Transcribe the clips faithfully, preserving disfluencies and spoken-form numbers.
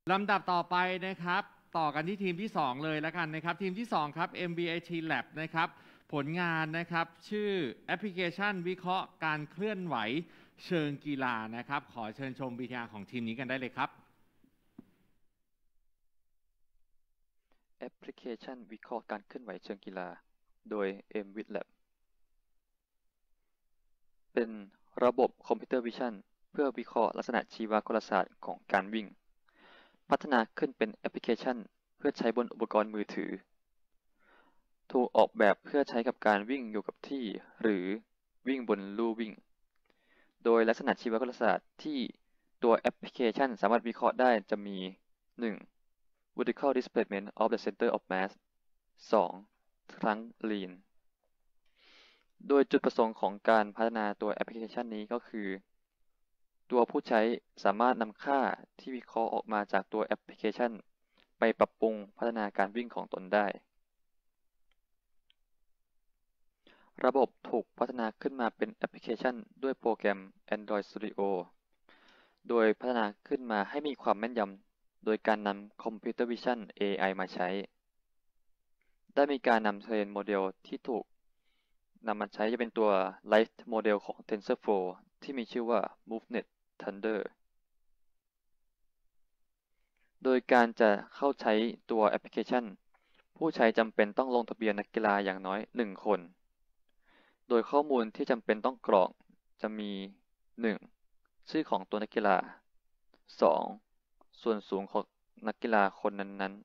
ลำดับต่อไปนะครับต่อกันที่ทีมที่สองเลยแล้วกันนะครับทีมที่สองครับ เอ็ม บี เอ ที Lab นะครับผลงานนะครับชื่อแอปพลิเคชันวิเคราะห์การเคลื่อนไหวเชิงกีฬานะครับขอเชิญชม วี ที อาร์ ของทีมนี้กันได้เลยครับแอปพลิเคชันวิเคราะห์การเคลื่อนไหวเชิงกีฬาโดย เอ็ม วิท Lab เป็นระบบคอมพิวเตอร์วิชั่นเพื่อวิเคราะห์ลักษณะชีวกลศาสตร์ของการวิ่งพัฒนาขึ้นเป็นแอปพลิเคชันเพื่อใช้บนอุปกรณ์มือถือถูกออกแบบเพื่อใช้กับการวิ่งอยู่กับที่หรือวิ่งบนลู่วิ่งโดยลักษณะชีวกลศาสตร์ที่ตัวแอปพลิเคชันสามารถวิเคราะห์ได้จะมี หนึ่ง. vertical displacement of the center of mass สอง. trunk lean โดยจุดประสงค์ของการพัฒนาตัวแอปพลิเคชันนี้ก็คือตัวผู้ใช้สามารถนำค่าที่วิเคราะห์ออกมาจากตัวแอปพลิเคชันไปปรับปรุงพัฒนาการวิ่งของตนได้ระบบถูกพัฒนาขึ้นมาเป็นแอปพลิเคชันด้วยโปรแกรม Android Studio โดยพัฒนาขึ้นมาให้มีความแม่นยำโดยการนำ Computer Vision เอ ไอ มาใช้ได้มีการนำเทรนโมเดลที่ถูกนำมาใช้จะเป็นตัว Light Model ของ TensorFlow ที่มีชื่อว่า MoveNet Thunder โดยการจะเข้าใช้ตัวแอปพลิเคชันผู้ใช้จำเป็นต้องลงทะเบียนนักกีฬาอย่างน้อยหนึ่งคนโดยข้อมูลที่จำเป็นต้องกรอกจะมี หนึ่ง. ชื่อของตัวนักกีฬา สอง. ส่วนสูงของนักกีฬาคนนั้น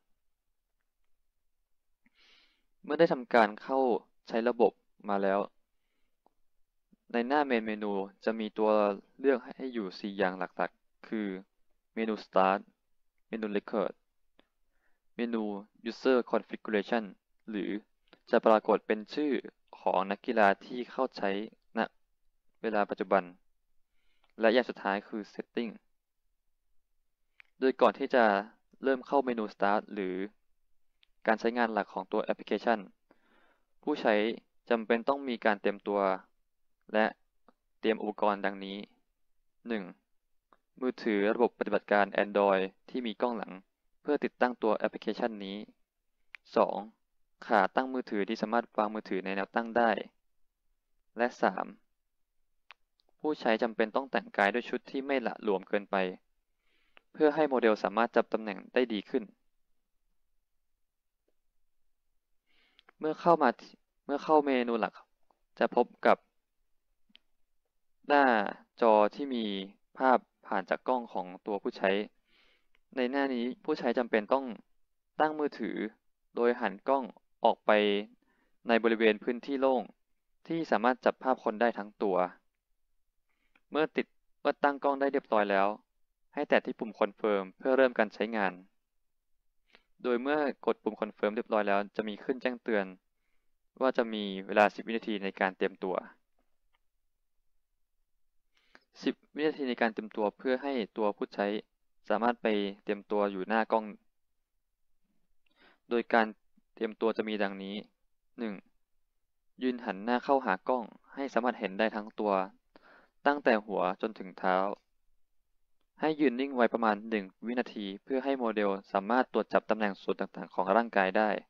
ๆเมื่อได้ทำการเข้าใช้ระบบมาแล้วในหน้าเมนเมนูจะมีตัวเลือกให้อยู่สี่อย่างหลักๆคือเมนู Start เมนู Record เมนู User Configuration หรือจะปรากฏเป็นชื่อของนักกีฬาที่เข้าใช้ณเวลาปัจจุบันและอย่างสุดท้ายคือ Setting โดยก่อนที่จะเริ่มเข้าเมนู Start หรือการใช้งานหลักของตัวแอปพลิเคชันผู้ใช้จำเป็นต้องมีการเตรียมตัวและเตรียมอุปกรณ์ดังนี้ หนึ่ง. มือถือระบบปฏิบัติการ Android ที่มีกล้องหลังเพื่อติดตั้งตัวแอปพลิเคชันนี้ สอง. ขาตั้งมือถือที่สามารถวางมือถือในแนวตั้งได้และ สาม. ผู้ใช้จำเป็นต้องแต่งกายด้วยชุดที่ไม่หละหลวมเกินไปเพื่อให้โมเดลสามารถจับตำแหน่งได้ดีขึ้นเมื่อเข้ามาเมื่อเข้าเมนูหลักจะพบกับหน้าจอที่มีภาพผ่านจากกล้องของตัวผู้ใช้ในหน้านี้ผู้ใช้จำเป็นต้องตั้งมือถือโดยหันกล้องออกไปในบริเวณพื้นที่โล่งที่สามารถจับภาพคนได้ทั้งตัวเมื่อติดเมื่อตั้งกล้องได้เรียบร้อยแล้วให้แตะที่ปุ่มคอนเฟิร์มเพื่อเริ่มการใช้งานโดยเมื่อกดปุ่มคอนเฟิร์มเรียบร้อยแล้วจะมีขึ้นแจ้งเตือนว่าจะมีเวลาสิบวินาทีในการเตรียมตัวสิบวินาทีในการเตรียมตัวเพื่อให้ตัวผู้ใช้สามารถไปเตรียมตัวอยู่หน้ากล้องโดยการเตรียมตัวจะมีดังนี้ หนึ่ง. ยืนหันหน้าเข้าหากล้องให้สามารถเห็นได้ทั้งตัวตั้งแต่หัวจนถึงเท้าให้ยืนนิ่งไว้ประมาณหนึ่งวินาทีเพื่อให้โมเดลสามารถตรวจจับตำแหน่งส่วนต่างๆของร่างกายได้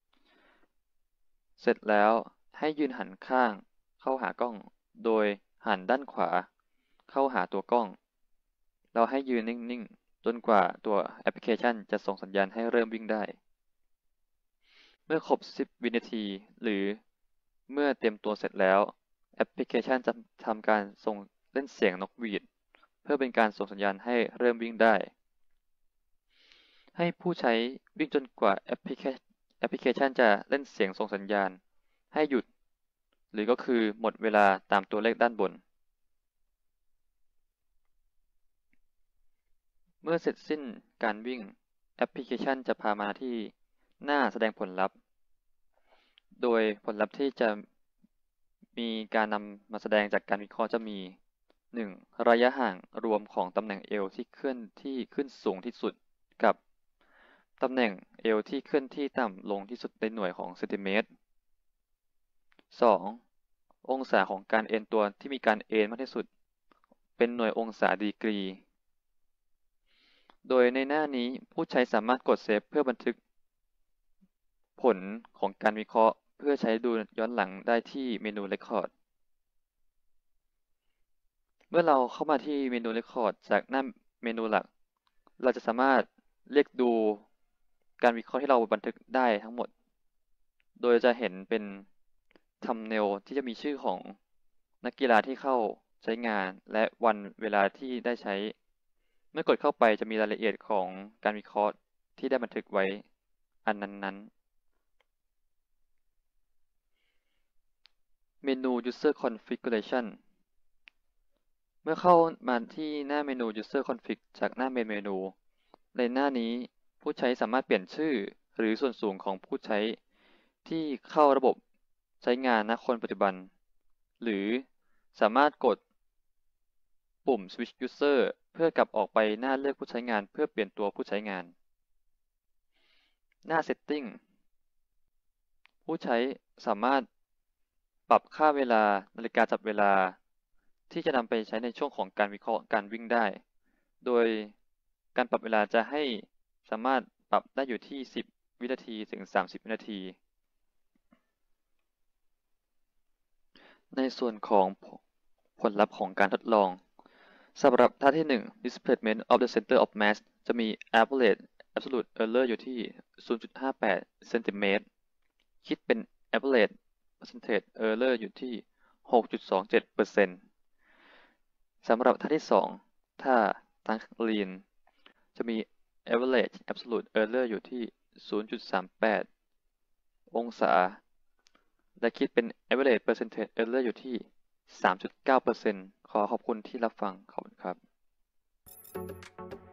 เสร็จแล้วให้ยืนหันข้างเข้าหากล้องโดยหันด้านขวาเข้าหาตัวกล้องเราให้ยืนนิ่งๆจนกว่าตัวแอปพลิเคชันจะส่งสัญญาณให้เริ่มวิ่งได้เมื่อครบสิบวินาทีหรือเมื่อเตรียมตัวเสร็จแล้วแอปพลิเคชันจะทำการส่งเล่นเสียงนกหวีดเพื่อเป็นการส่งสัญญาณให้เริ่มวิ่งได้ให้ผู้ใช้วิ่งจนกว่าแอปพลิเคแอปพลิเคชันจะเล่นเสียงส่งสัญญาณให้หยุดหรือก็คือหมดเวลาตามตัวเลขด้านบนเมื่อเสร็จสิ้นการวิ่งแอปพลิเคชันจะพามาที่หน้าแสดงผลลัพธ์โดยผลลัพธ์ที่จะมีการนำมาแสดงจากการวิเคราะห์จะมี หนึ่ง. ระยะห่างรวมของตำแหน่งเอวที่เคลื่อนที่ขึ้นสูงที่สุดกับตำแหน่งเอวที่เคลื่อนที่ต่ำลงที่สุดในหน่วยของเซนติเมตร สอง. องศาของการเอนตัวที่มีการเอนมากที่สุดเป็นหน่วยองศาดีกรีโดยในหน้านี้ผู้ใช้สามารถกดเซฟเพื่อบันทึกผลของการวิเคราะห์เพื่อใช้ดูย้อนหลังได้ที่เมนู Record เมื่อเราเข้ามาที่เมนู Record จากหน้าเมนูหลักเราจะสามารถเรียกดูการวิเคราะห์ที่เราบันทึกได้ทั้งหมดโดยจะเห็นเป็น Thumbnail ที่จะมีชื่อของนักกีฬาที่เข้าใช้งานและวันเวลาที่ได้ใช้เมื่อกดเข้าไปจะมีรายละเอียดของการวิเคราะห์ที่ได้บันทึกไว้อันนั้นๆเมนู User Configuration เมื่อเข้ามาที่หน้าเมนู User Config จากหน้าเมนเมนูในหน้านี้ผู้ใช้สามารถเปลี่ยนชื่อหรือส่วนสูงของผู้ใช้ที่เข้าระบบใช้งานณคนปัจจุบันหรือสามารถกดปุ่ม Switch User เพื่อกลับออกไปหน้าเลือกผู้ใช้งานเพื่อเปลี่ยนตัวผู้ใช้งานหน้า Setting ผู้ใช้สามารถปรับค่าเวลานาฬิกาจับเวลาที่จะนำไปใช้ในช่วงของการวิเคราะห์การวิ่งได้โดยการปรับเวลาจะให้สามารถปรับได้อยู่ที่สิบวินาทีถึงสามสิบวินาทีในส่วนของผลลัพธ์ของการทดลองสำหรับท่าที่หนึ่ง displacement of the center of mass จะมี average absolute error อยู่ที่ ศูนย์จุดห้าแปด เซนติเมตรคิดเป็น average percentage error อยู่ที่ หกจุดสองเจ็ดเปอร์เซ็นต์ สำหรับท่าที่สองท่า Tanklin จะมี average absolute error อยู่ที่ ศูนย์จุดสามแปด องศาและคิดเป็น average percentage error อยู่ที่ สามจุดเก้าเปอร์เซ็นต์ ขอขอบคุณที่รับฟังขอบคุณครับ